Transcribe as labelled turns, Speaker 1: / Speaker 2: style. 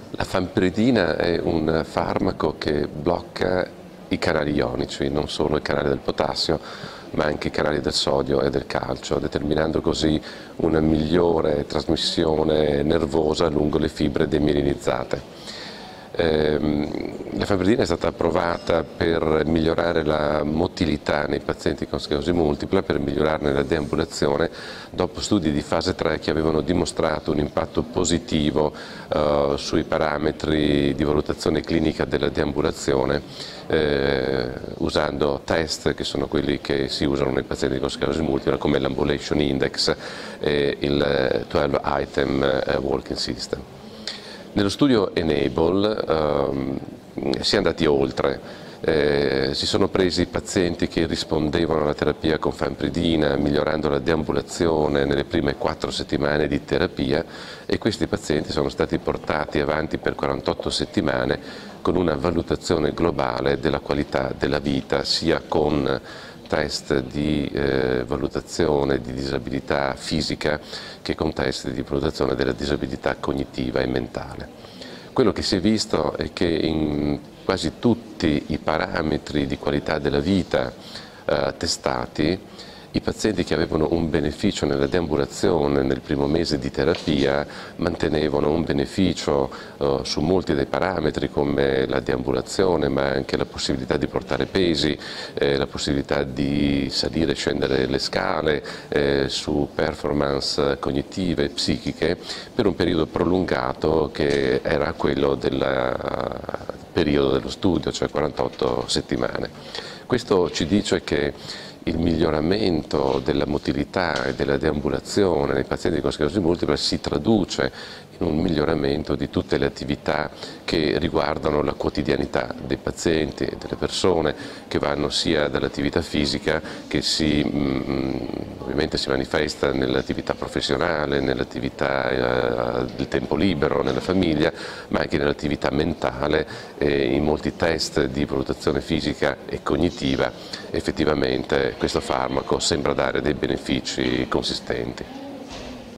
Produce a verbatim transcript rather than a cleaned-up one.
Speaker 1: La fampiridina è un farmaco che blocca i canali ionici, non solo i canali del potassio, ma anche i canali del sodio e del calcio, determinando così una migliore trasmissione nervosa lungo le fibre demierinizzate. La fampiridina è stata approvata per migliorare la motilità nei pazienti con sclerosi multipla, per migliorarne la deambulazione, dopo studi di fase tre che avevano dimostrato un impatto positivo eh, sui parametri di valutazione clinica della deambulazione, eh, usando test che sono quelli che si usano nei pazienti con sclerosi multipla, come l'Ambulation Index e il dodici item Walking System. Nello studio Enable ehm, si è andati oltre, eh, si sono presi pazienti che rispondevano alla terapia con fampiridina, migliorando la deambulazione nelle prime quattro settimane di terapia, e questi pazienti sono stati portati avanti per quarantotto settimane con una valutazione globale della qualità della vita, sia con test di eh, valutazione di disabilità fisica che con test di valutazione della disabilità cognitiva e mentale. Quello che si è visto è che in quasi tutti i parametri di qualità della vita eh, testati, i pazienti che avevano un beneficio nella deambulazione nel primo mese di terapia mantenevano un beneficio eh, su molti dei parametri, come la deambulazione, ma anche la possibilità di portare pesi, eh, la possibilità di salire e scendere le scale, eh, su performance cognitive e psichiche, per un periodo prolungato che era quello del periodo dello studio, cioè quarantotto settimane. Questo ci dice che il miglioramento della motilità e della deambulazione nei pazienti con sclerosi multipla si traduce in un miglioramento di tutte le attività che riguardano la quotidianità dei pazienti e delle persone, che vanno sia dall'attività fisica, che si, mh, ovviamente si manifesta nell'attività professionale, nell'attività eh, del tempo libero, nella famiglia, ma anche nell'attività mentale, e in molti test di valutazione fisica e cognitiva effettivamente questo farmaco sembra dare dei benefici consistenti.